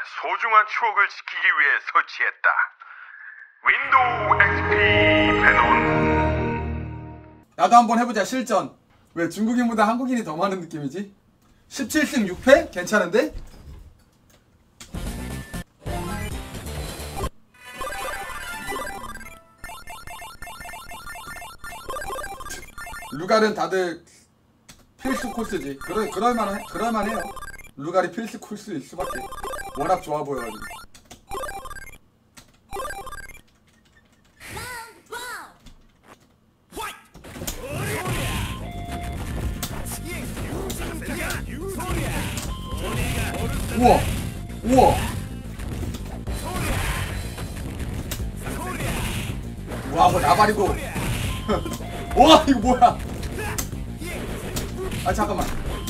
소중한 추억을 지키기 위해 설치했다. 윈도우 XP 배넌. 나도 한번 해보자. 실전. 왜 중국인보다 한국인이 더 많은 느낌이지? 17승 6패? 괜찮은데? 루갈은 다들 필수 코스지. 그럴만해요. 루갈이 필수 코스일 수밖에. 워낙 좋아 보여가지고. 우와! 우와! 와, 뭐 나발이고. 와, 이거 뭐야? 아, 잠깐만.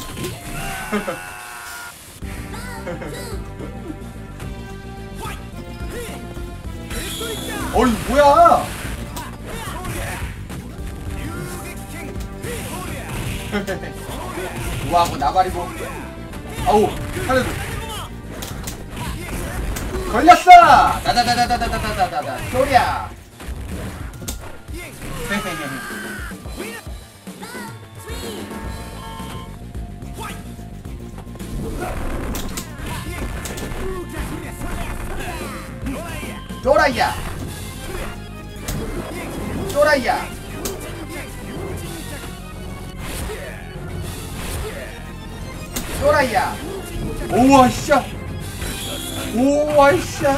어이, 뭐야? 와, 뭐 나발이고. 아우, 살려줘. 걸렸어! 다다다다다다다다다다. 소리야. 또라이야. 또라이야. 또라이야. 오와 씨야. 오와 씨야.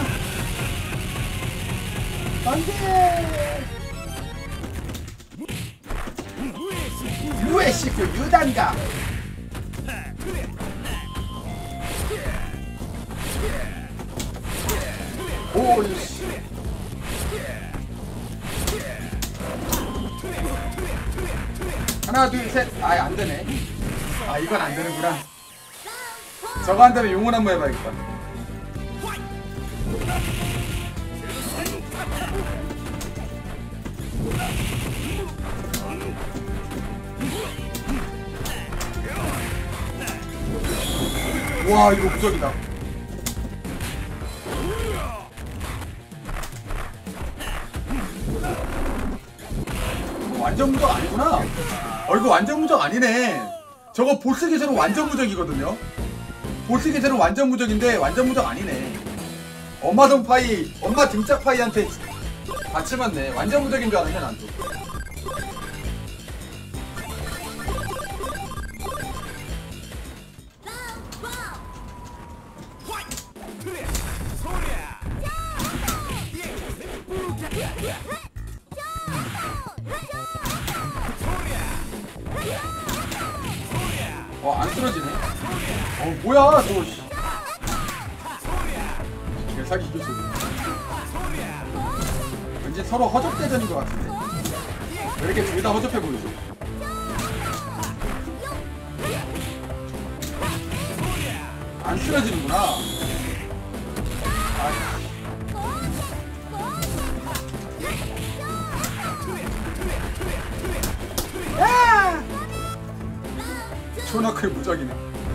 안돼. 유해시크 유단가. 오이씨. 하나 둘 셋. 아예 안되네. 아 이건 안되는구나. 저거 한다면 용을 한번 해봐야겠다. 와 이거 무적이다. 완전 무적 아니구나. 이거 완전 무적 아니네. 저거 보스 계절은 완전 무적이거든요. 보스 계절은 완전 무적인데 완전 무적 아니네. 엄마 동파이, 엄마 등짝 파이한테 같이 맞네. 완전 무적인 줄 알았네 난도. 안 쓰러지네. 뭐야 저거. 개사기 기술. 왠지 서로 허접대전인 것 같은데. 왜 이렇게 둘 다 허접해 보이지? 안 쓰러지는구나. 야! 초너클 무적이네.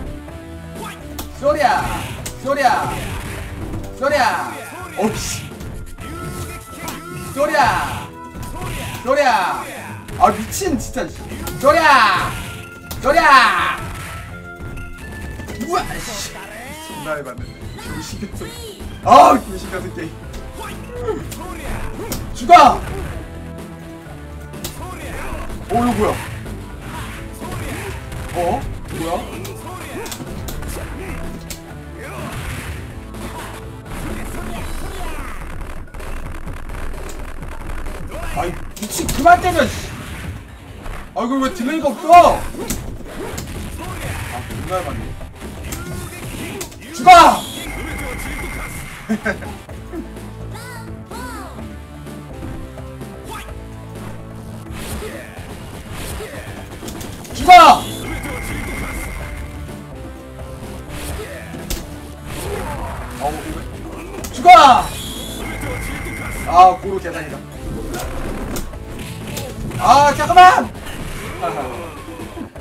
쏘리야! 쏘리야! 쏘리야! 어이씨! 쏘리야! 쏘리야! 아 미친 진짜. 쏘리야! 쏘리야! 우와! 씨! 존나 해봤는데 교시같은. 아 교시같은 게임. 죽어! 이거 뭐야? 뭐야? 아이 미친 그만 때려. 아 이거 왜 딜레이가 없어? 아 존나 해봤네. 죽어! 죽어! 죽어! 아 고로 개상이다. 아 잠깐만!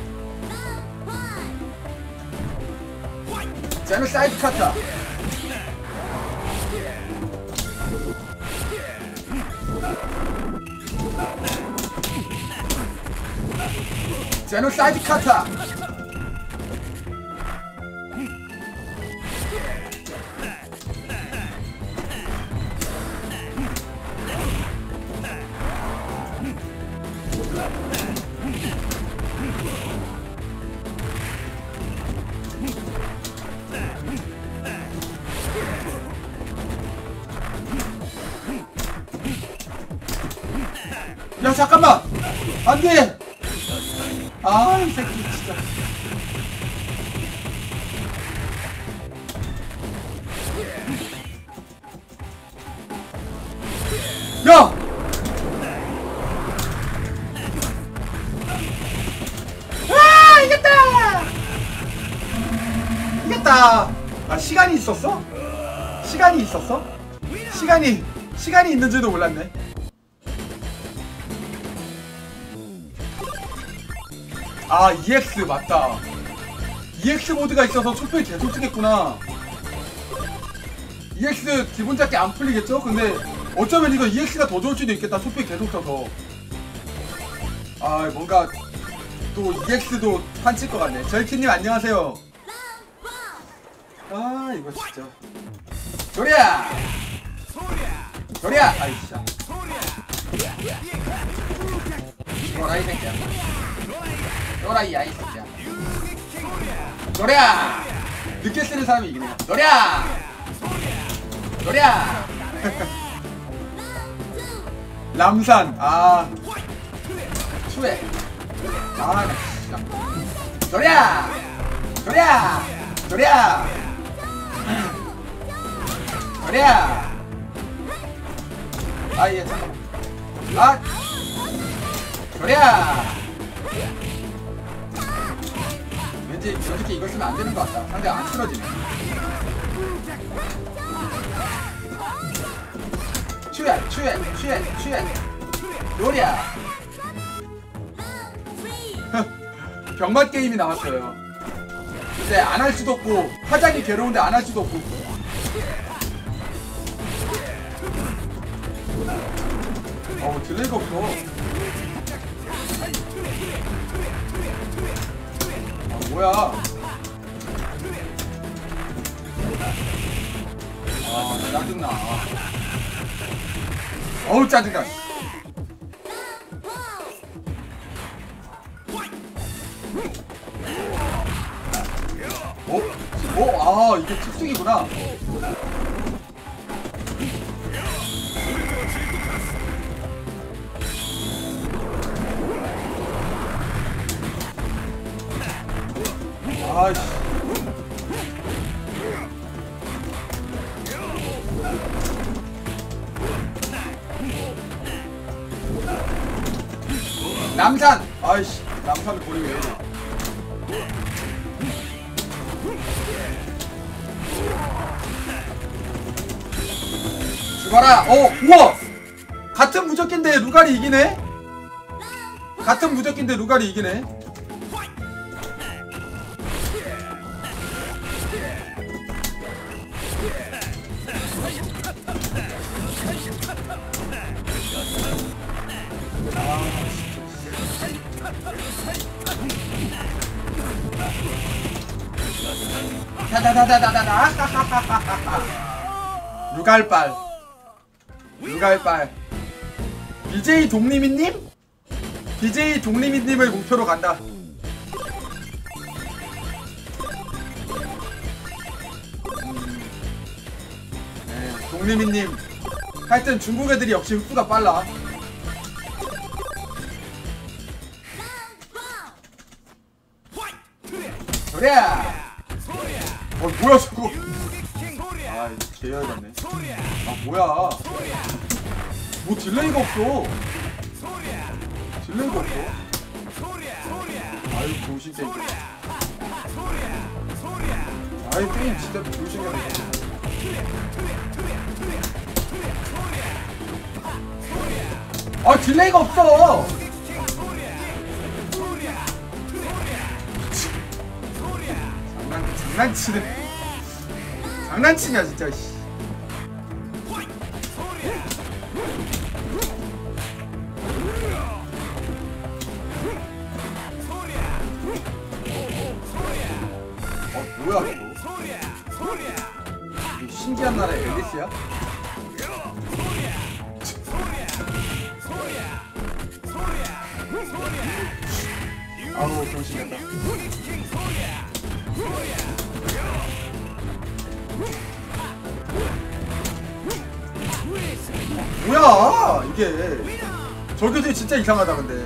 쟤는 사이드 카타. 제노사이드 카타. 야 잠깐만 안돼. 아 이 새끼 진짜. 야 와 이겼다. 이겼다. 아 시간이 있었어? 시간이 있었어? 시간이 있는지도 몰랐네. 아 EX 맞다. EX 모드가 있어서 초표에 계속 뜨겠구나. EX 기본 잡기 안 풀리겠죠? 근데 어쩌면 이거 EX가 더 좋을 수도 있겠다. 초표에 계속 떠서. 아 뭔가 또 EX도 판칠 것 같네. 절키님 안녕하세요. 아 이거 진짜 조리야 조리야. 아이 진짜 죽어라 이 새끼야. 노라이야 이 새끼야. 노래야. 늦게 쓰는 사람이 이기네. 노래야 노래야. 람산. 아 추해. 아 나 진짜 노래야 노래야 노래야 노래야. 아 예 잠깐만. 아 노래야. 왠지 저렇게 이걸 쓰면 안 되는 것 같다. 상대가 안 틀어지네. 추해 노리야. 병맛 게임이 나왔어요. 근데 안 할 수도 없고 화장이 괴로운데 안 할 수도 없고. 어우 딜레이가 없어. 뭐야? 아 짜증나. 어우 짜증나. 아 이게 특징이구나. 아이씨. 남산. 아이씨 남산을 보니 왜 이래. 죽어라. 우와 같은 무적기인데 루갈이 이기네. 같은 무적기인데 루갈이 이기네. 다다다다다다다. 루갈빨. BJ 독리미님? BJ 독리미님을 목표로 간다. 네, 독리미님. 하여튼 중국 애들이 역시 흡수가 빨라. 그래. 뭐야 저거. 아 개열 같네. 아 뭐야. 뭐 딜레이가 없어. 딜레이가 없어. 아유 병신 게임. 아유 게임 진짜 병신 게임. 아 딜레이가 없어. 장난치냐 진짜. 뭐야 이거? 이 신기한 나라의 앨리스야? 아우 병신이다. 뭐야 이게? 저기도 진짜 이상하다 근데.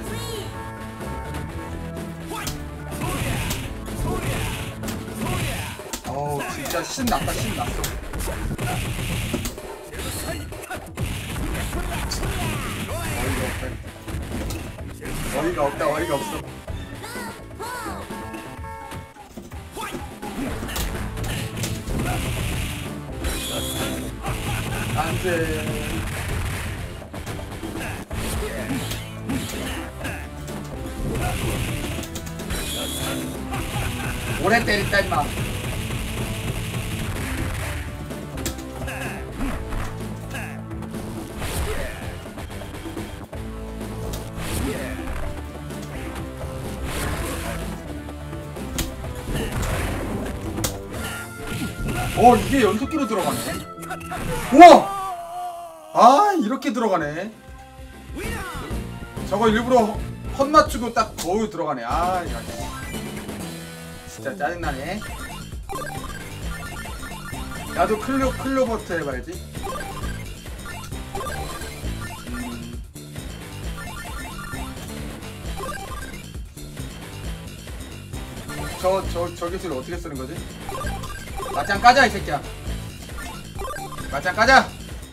어우 진짜 신났다 신났어. 어이가 없다 어이가 없어. 안돼. 오래 때린다 임마. 이게 연속기로 들어가네. 우와! 아 이렇게 들어가네. 저거 일부러 헛 맞추고 딱 거울 들어가네. 아 이거 진짜 짜증나네. 나도 클로버트 해봐야지. 저 기술 어떻게 쓰는 거지? 맞짱 까자 이 새끼야. 맞짱 까자.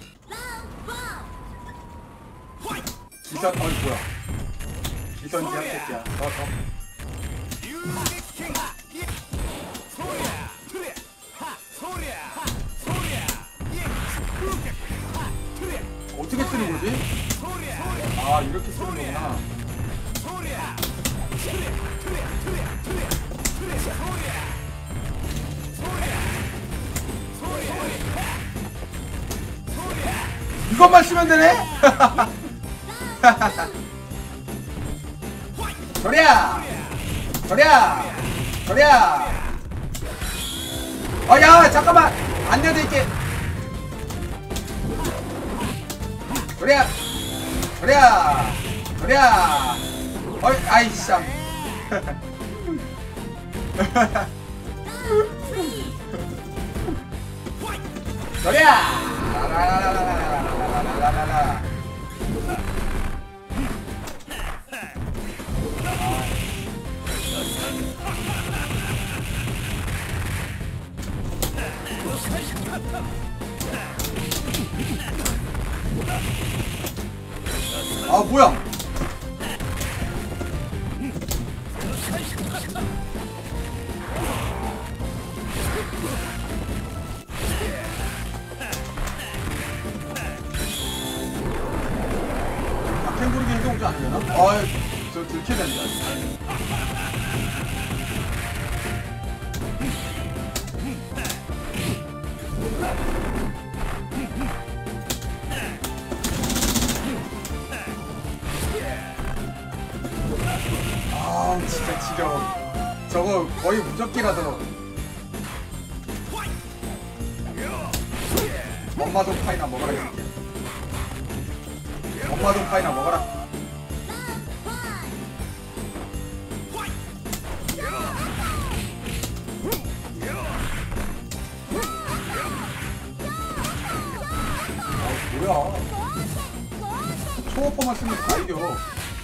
기선 뭐야? 기선지야 새끼야. 더. 어떻게 쓰는 거지? 아 이렇게 쓰는 거구나. 이것만 쓰면 되네? 저리야! 저리야! 저리야! 야 잠깐만! 안 내드릴게! 저리야! 저리야! 저리야! 아이씨 참. 저리야! 라라라라라라라라라라라. 아 뭐야? 캥거루기 해동지 아니려나? 저 들켜야 된다. 진짜 지겨워. 저거 거의 무적기라서. 엄마도 파이나 먹어라 이렇게. 엄마도 파이나 먹어라. 뭐야? 초어퍼만 쓰면 다 이겨.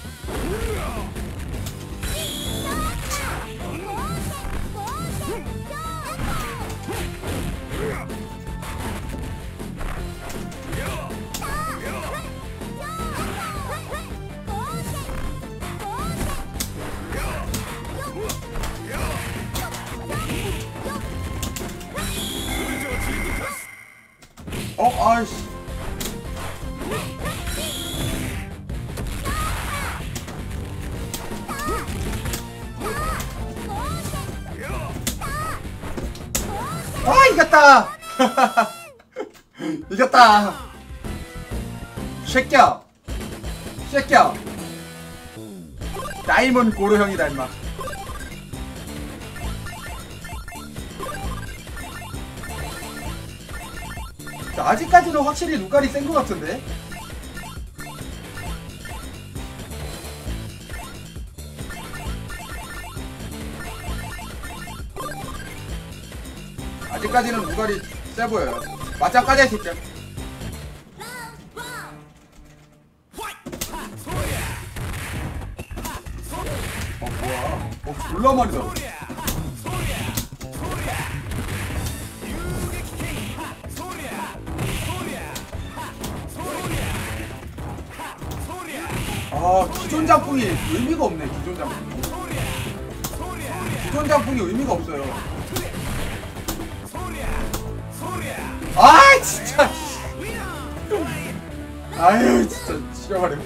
아이씨. 이겼다. 이겼다. 새끼야. 새끼야. 다이몬 고로 형이다 임마. 아직까지는 확실히 루갈이 센 것 같은데. 아직까지는 루갈이 세 보여요. 마찬가지야 진짜. 뭐야? 졸라 말이다. 기존 장풍이 의미가 없네. 기존 장풍이 의미가 없어요. 진짜. 아유 진짜 지겨버려.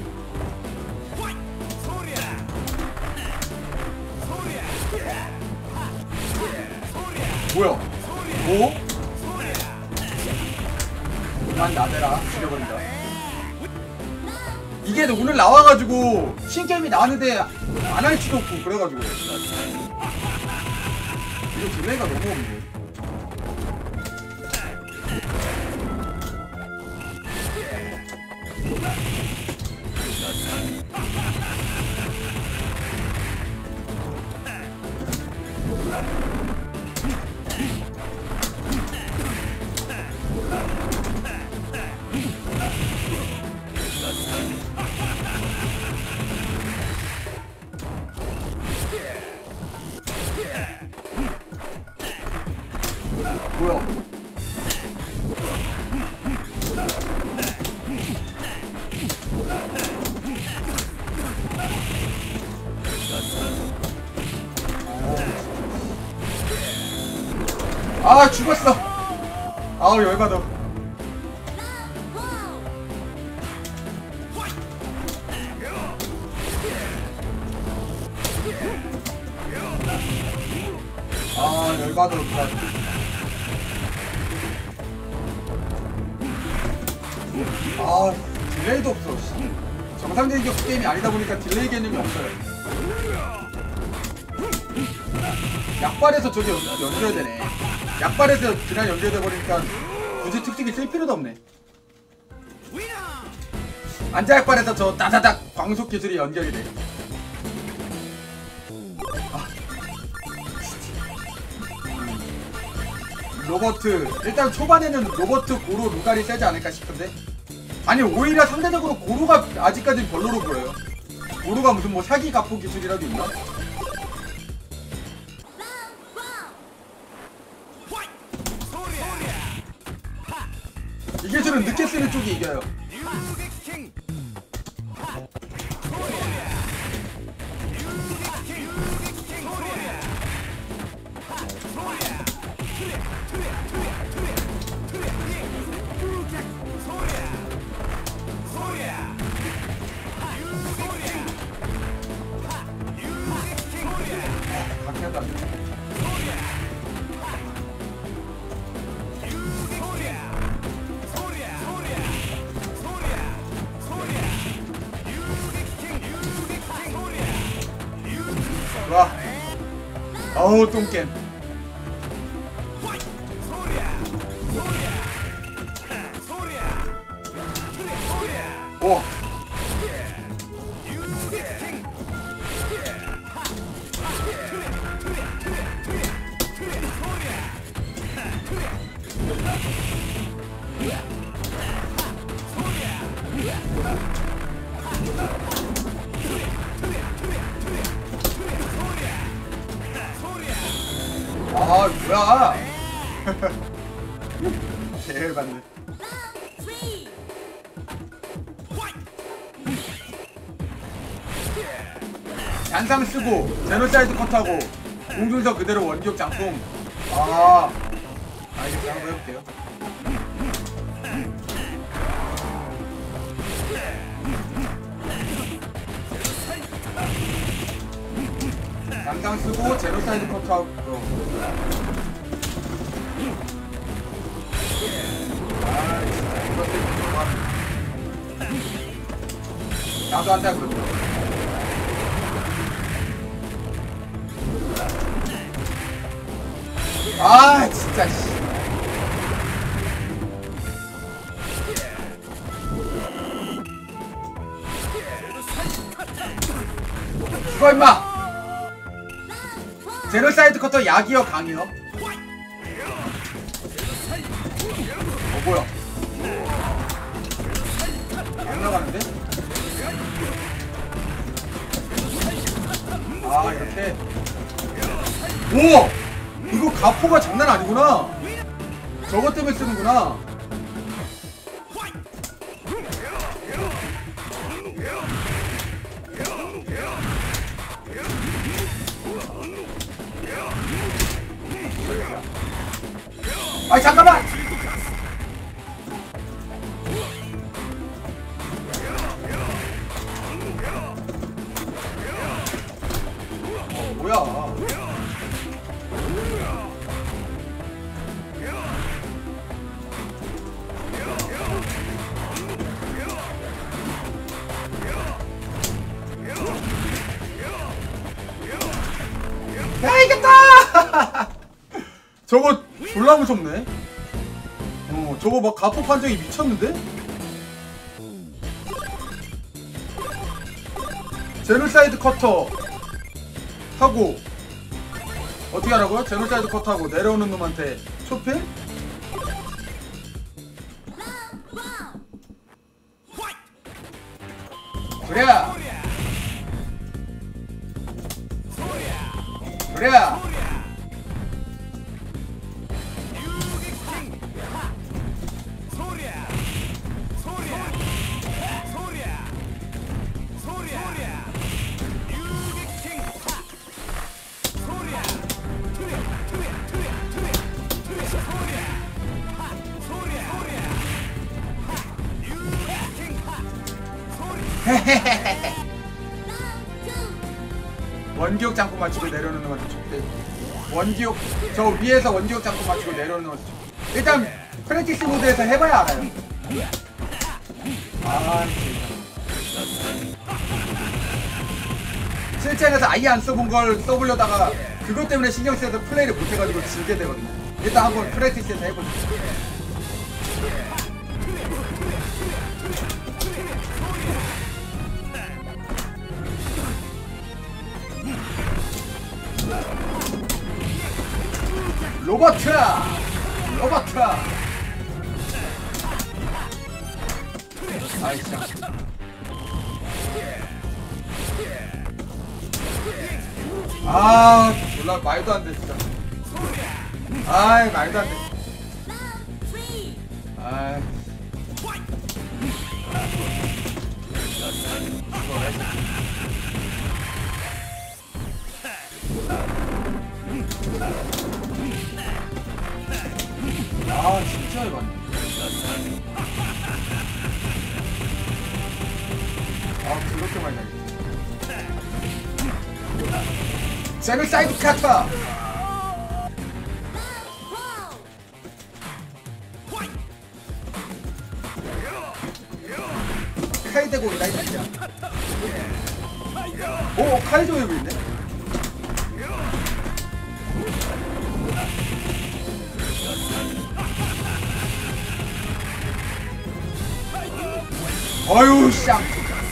뭐야? 오? 난 나대라. 죽여버린다. 이게 오늘 나와가지고 신게임이 나왔는데 안 할 수도 없고 그래가지고 이거 딜레이가 너무 없네. 뭐야? 죽었어. 열받아. 열받아. 딜레이도 없어. 정상적인 격투 게임이 아니다 보니까 딜레이 개념이 없어요. 약발에서 저기 연결해야 되네. 약발에서 그냥 연결돼 버리니까 굳이 특징이 쓸 필요도 없네. 안자 약발에서 저 따다닥 광속 기술이 연결이 돼. 로버트 일단 초반에는 로버트, 고로, 루갈이 세지 않을까 싶은데, 아니 오히려 상대적으로 고로가 아직까지 별로로 보여요. 고로가 무슨 뭐 사기 갑부 기술이라도 있나? 이 기술은 늦게 쓰는 쪽이 이겨요. 와, 어우 똥겜. 오. 뭐야? 제일 맞네. 잔상 쓰고 제노사이드 컷하고 공중서 그대로 원기옥 장풍. 알겠어. 한번 해볼게요. 잔상 쓰고 제노사이드 컷하고. 나도 한다 그러죠. 진짜 씨. 죽어 임마. 제노사이드 커터 약이요 강이요? 뭐야? 안 나가는데? 아 이렇게. 오! 이거 가포가 장난 아니구나. 저것 때문에 쓰는구나. 아 잠깐만. 뭐야? 야 이겼다! 저거 졸라 무섭네. 저거 막 가포 판정이 미쳤는데? 제노사이드 커터 하고 어떻게 하라고요? 제노사이드 커터 하고 내려오는 놈한테 초필? 그래! 그래! 원기옥 장구 맞추고 내려오는 놈한테 촉대. 원기옥 저 위에서 원기옥 장구 맞추고 내려오는 놈한테 촉대. 일단 프랙티스 모드에서 해봐야 알아요. 아 실전에서 아예 안 써본 걸 써보려다가 그것 때문에 신경 쓰여서 플레이를 못해가지고 지게 되거든요. 일단 한번 프랙티스에서 해보죠. 로버트! 로버트! 아이씨. 아, 졸라 말도 안 돼, 진짜. 아이, 말도 안 돼. 아이. 아 진짜 해봤네. 아 그렇게 많이 나겠지. 제노사이드 카터. 카이데고 있다 이 새끼야. 오 카이조 웨브 있네. 어휴 쌍.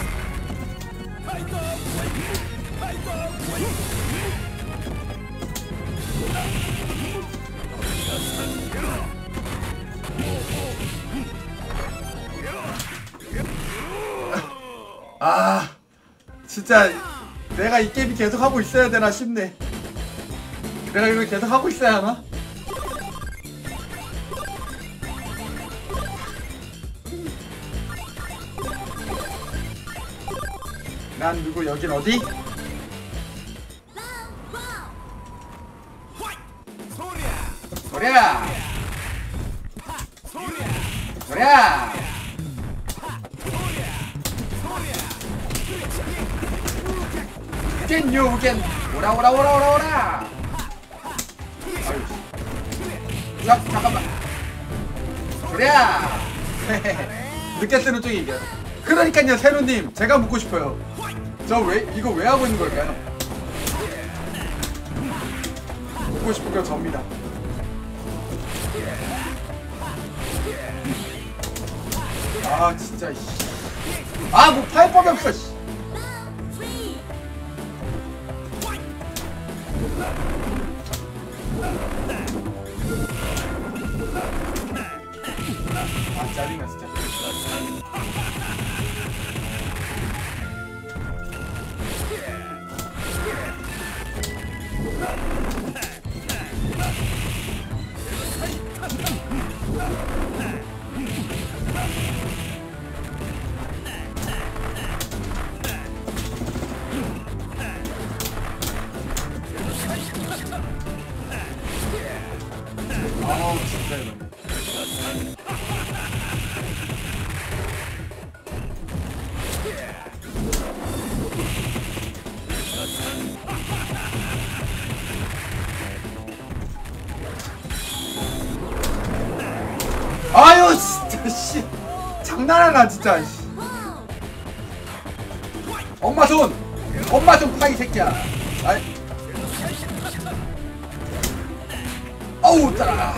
아 진짜 내가 이 게임 계속 하고 있어야 되나 싶네. 내가 이걸 계속 하고 있어야 하나? 난 누구 여긴 어디? 소리야! 소리야! 겐 요겐 오라 오라 오라 오라 오라. 자 잠깐만. 소리야! 늦게 쓰는 쪽이 이겨. 그러니까요 세로님 제가 묻고 싶어요. 저 왜 이거 왜 하고 있는 걸까요? 묻고 싶은 건 접니다. 아 진짜 아 뭐 팔 법이 없어. 짜증나 진짜. 아우 진짜 이거. 아유 진짜 씨 장난하나 진짜 씨. 엄마 손 파이 새끼야. 아이. 어우 따라.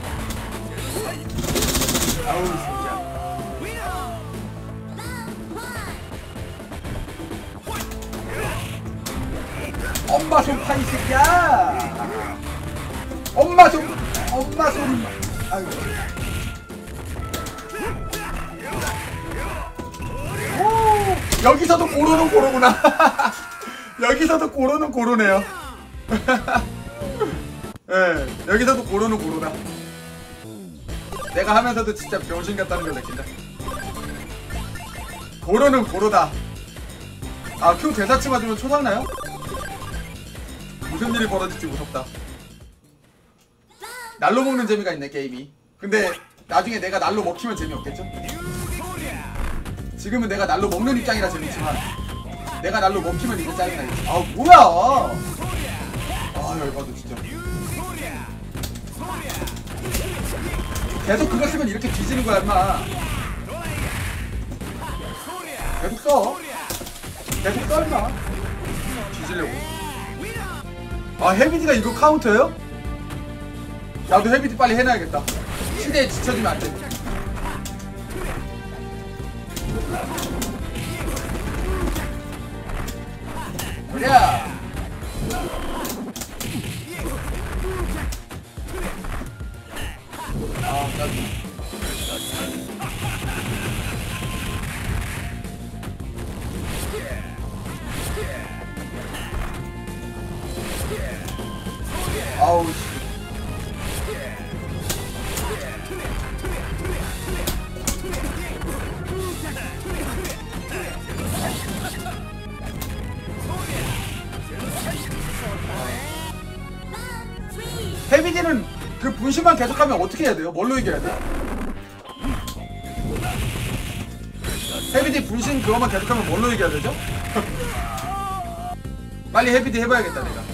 아우 새끼야. 엄마 손 파이 새끼야. 엄마 손 아유. 오, 여기서도 고로는 고로구나. 여기서도 고로는 고로네요. 예, 여기서도 고로는 고로다. 내가 하면서도 진짜 병신 같다는 걸 느낀다. 고로는 고로다. 아, Q 대사치 맞으면 초상나요? 무슨 일이 벌어질지 무섭다. 날로 먹는 재미가 있네 게임이. 근데 나중에 내가 날로 먹히면 재미없겠죠? 지금은 내가 날로 먹는 입장이라 재밌지만 내가 날로 먹히면 이제 짜증나겠지. 아 뭐야. 아 열받아 진짜. 계속 그거 쓰면 이렇게 뒤지는 거야 임마. 계속 써 임마. 뒤지려고. 아 헤비디가 이거 카운터예요? 나도 헤비디 빨리 해놔야겠다. 시대에 지쳐지면 안돼. 그래. 아 짜증나. 아우 씨. 헤비디는 그 분신만 계속하면 어떻게 해야 돼요? 뭘로 이겨야 돼? 헤비디 분신 그거만 계속하면 뭘로 이겨야 되죠? 빨리 헤비디 해봐야겠다 내가.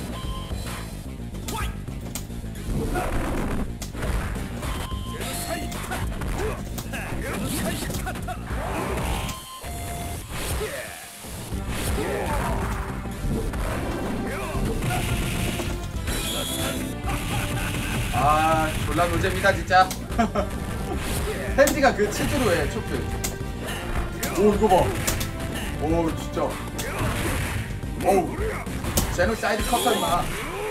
아 졸라 노잼이다 진짜. 헤비디가 그 치즈로 해 초크. 오 이거 봐. 오 진짜. 오우 제노사이드 컷터 임마.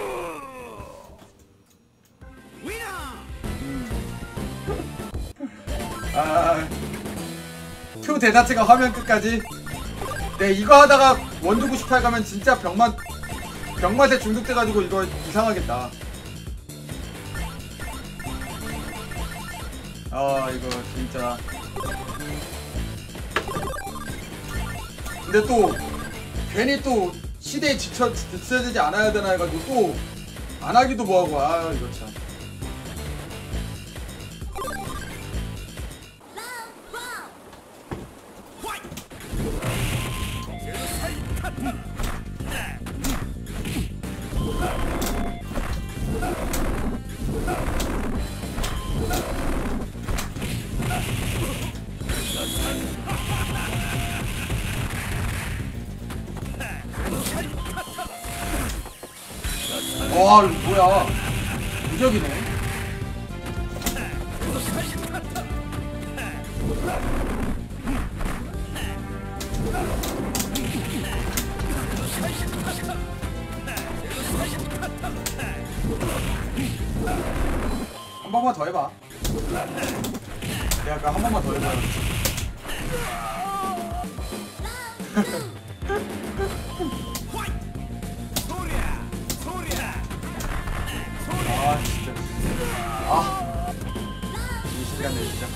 아 Q 대자체가 화면 끝까지. 네 이거 하다가 원두 98 가면 진짜 병맛에 중독돼가지고 이거 이상하겠다. 아 이거 진짜. 근데 또 괜히 또 시대에 지쳐지지 않아야 되나 해가지고 또 안하기도 뭐하고. 아 이거 참. 와 이거 뭐야 무적이네. 한 번만 더 해봐. 내가 아까 한 번만 더 해봐요. 아 진짜. 아. 이 시간에 진짜.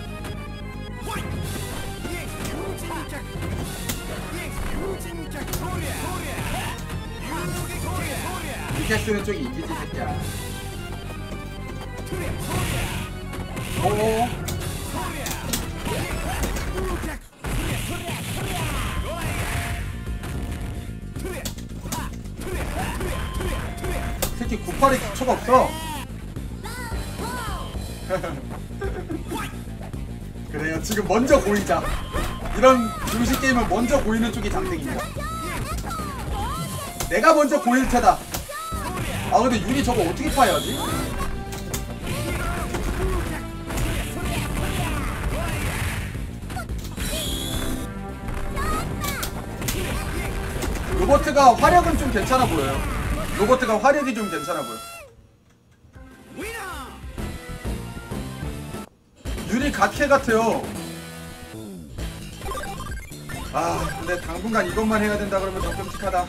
이렇게 쓰는 쪽이 이기지 새끼야. 오. 새끼 98에 기초가 없어. 그래요. 지금 먼저 보이자. 이런 중식 게임은 먼저 보이는 쪽이 장땡입니다. 내가 먼저 보일 테다. 아 근데 윤이 저거 어떻게 파야지? 로버트가 화력은 좀 괜찮아 보여요. 로버트가 화력이 좀 괜찮아 보여. 윤이 갓캐 같아요. 아 근데 당분간 이것만 해야 된다 그러면 좀 끔찍하다.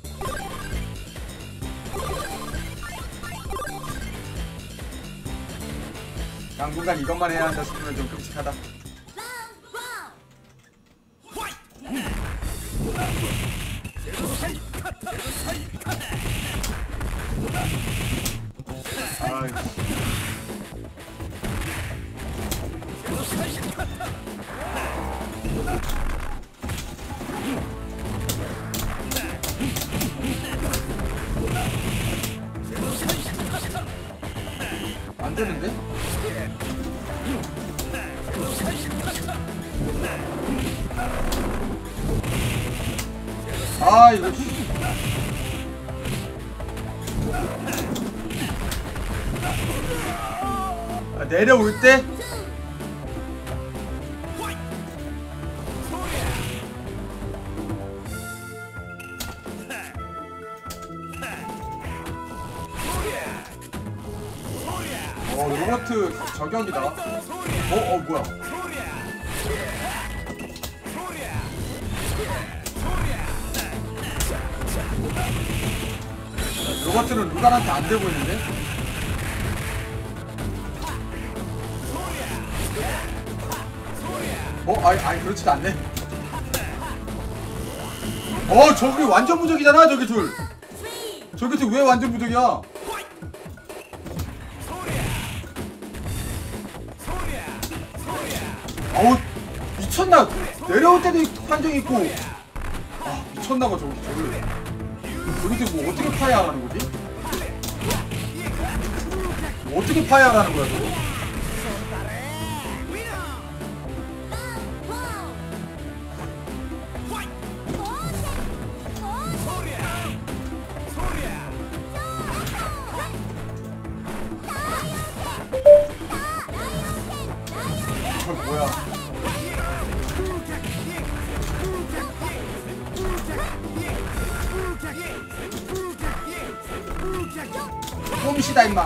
당분간 이것만 해야 한다 싶으면 좀 끔찍하다. 아이. 안 되는데? 아 이거 아, 내려올 때 로버트 저격이다. 뭐야? 로버트는 루간한테 안 되고 있는데? 아니 그렇지도 않네. 저기 완전 무적이잖아 저기 둘. 저기 둘 왜 완전 무적이야? 어우 미쳤나? 내려올 때도 판정이 있고. 아 미쳤나봐 저기서 뭐 어떻게 파야 하라는 거지? 뭐 어떻게 파야 하라는 거야 저거? 뭐야? 꼼시다 임마.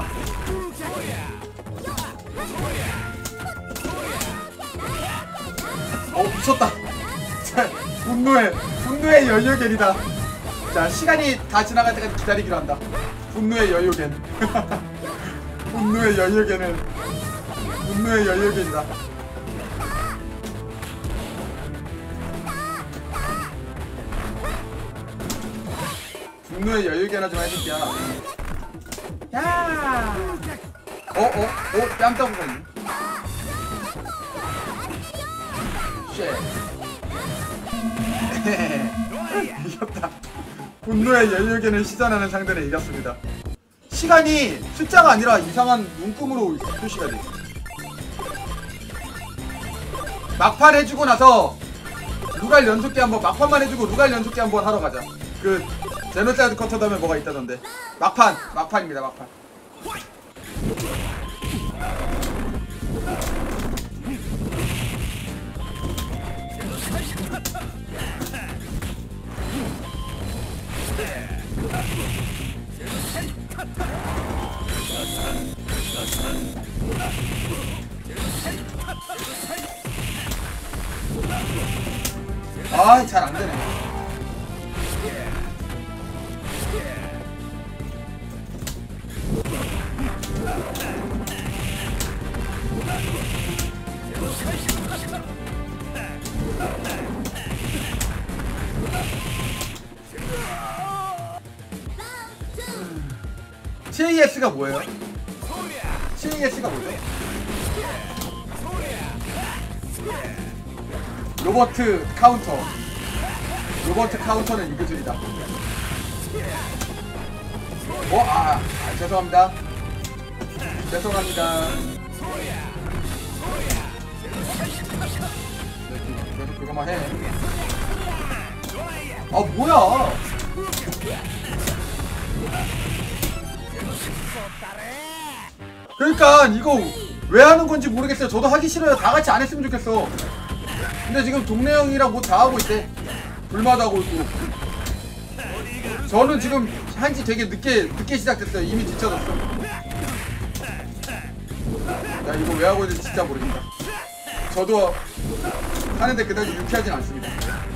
미쳤다. 분노의 여유겐이다. 자 시간이 다 지나갈 때까지 기다리기로 한다. 분노의 여유겐. 분노의 여유겐이다. 분노의 여유겐 하지마 이 새끼야. 야. 뺨따구가 있네. 쉣. 이겼다. 분노의 여유겐을 시전하는 상대는 이겼습니다. 시간이 숫자가 아니라 이상한 눈금으로 표시가 돼. 막판 해주고 나서 루갈 연속기 한번 막판만 해주고 루갈 연속기 한번 하러 가자. 그 제노사이드 커터 다음에 뭐가 있다던데. 막판입니다 막판. 아, 잘 안 되네. CAS가 뭐예요? CAS가 뭐죠? 로버트 카운터. 로버트 카운터는 이 기술이다. 죄송합니다. 죄송합니다. 계속 그거만 해. 아, 뭐야? 그러니까 이거 왜 하는 건지 모르겠어요. 저도 하기 싫어요. 다 같이 안 했으면 좋겠어. 근데 지금 동네 형이랑 뭐 다 하고 있대. 불마다 하고 있고. 저는 지금 한지 되게 늦게 시작됐어요. 이미 지쳐졌어. 야, 이거 왜 하고 있는지 진짜 모르겠다. 저도 하는데 그다지 유쾌하진 않습니다.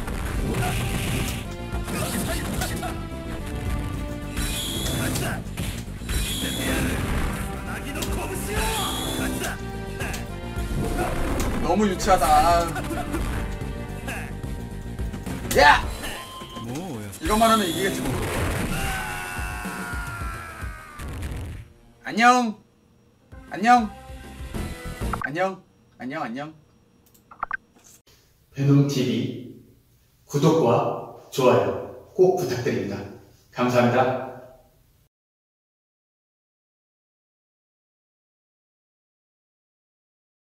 너무 유치하다. 야! 이것만 하면 이기겠지 뭐. 안녕. 안녕. 안녕. 안녕. 안녕. 베놈TV 구독과 좋아요 꼭 부탁드립니다. 감사합니다.